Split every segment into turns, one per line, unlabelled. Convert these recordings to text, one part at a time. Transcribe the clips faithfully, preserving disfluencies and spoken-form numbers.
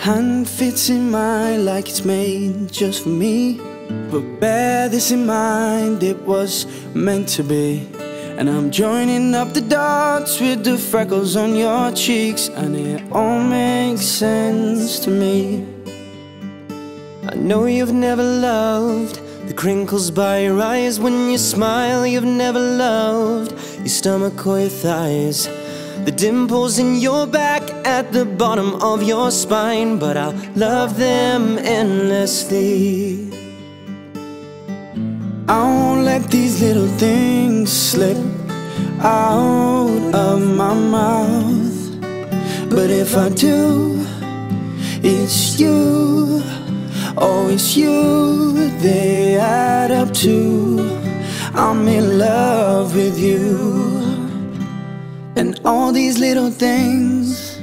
hand fits in mine like it's made just for me. But bear this in mind, it was meant to be. And I'm joining up the dots with the freckles on your cheeks, and it all makes sense to me.
I know you've never loved the crinkles by your eyes when you smile. You've never loved your stomach or your thighs, the dimples in your back at the bottom of your spine. But I'll love them endlessly.
I won't let these little things slip out of my mouth. But if I do, it's you, oh it's you, they add up to I'm in love with you. And all these little things.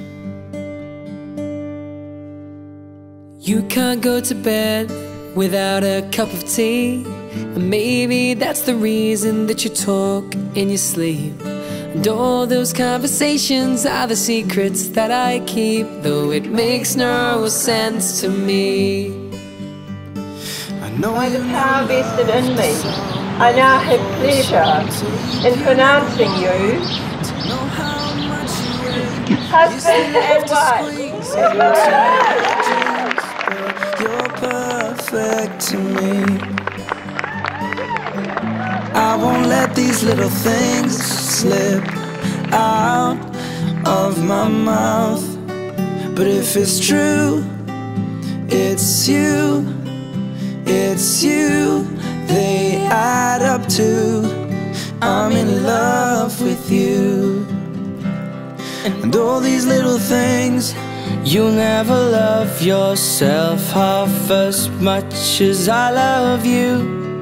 You can't go to bed without a cup of tea, and maybe that's the reason that you talk in your sleep. And all those conversations are the secrets that I keep, though it makes no sense to me.
I know
By the power vested in me, I now have pleasure in pronouncing you husband and wife.
You're perfect to me. I won't let these little things slip out of my mouth. But if it's true, it's you, it's you, they add up to I'm in love with you. And all these little things.
You'll never love yourself half as much as I love you,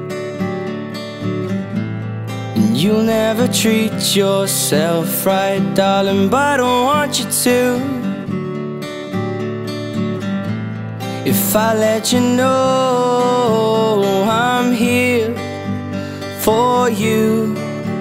and you'll never treat yourself right, darling, but I don't want you to. If I let you know I'm here for you,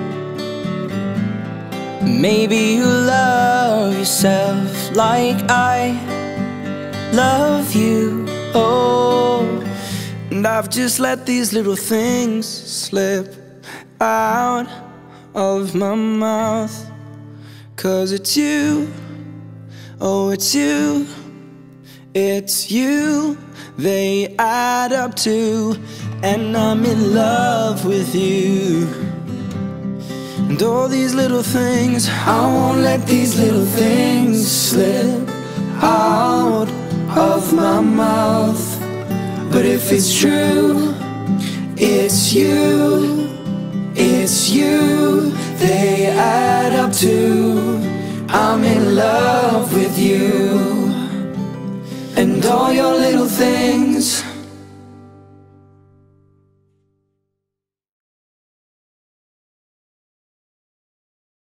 maybe you'll love yourself like I love you. Oh,
and I've just let these little things slip out of my mouth. 'Cause it's you, oh it's you, it's you, they add up to, and I'm in love with you. And all these little things, I won't let these little things slip out of my mouth. But if it's true, it's you, it's you, they add up to I'm in love with you. And all your little things.